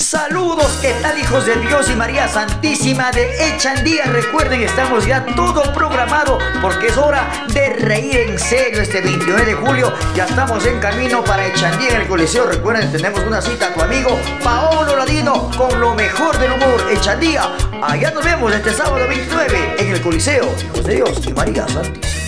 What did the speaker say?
Saludos, ¿qué tal, hijos de Dios y María Santísima de Echandía? Recuerden, estamos ya todo programado porque es hora de reír en serio este 29 de julio. Ya estamos en camino para Echandía en el Coliseo. Recuerden, tenemos una cita a tu amigo Paolo Ladino con lo mejor del humor. Echandía, allá nos vemos este sábado 29 en el Coliseo, hijos de Dios y María Santísima.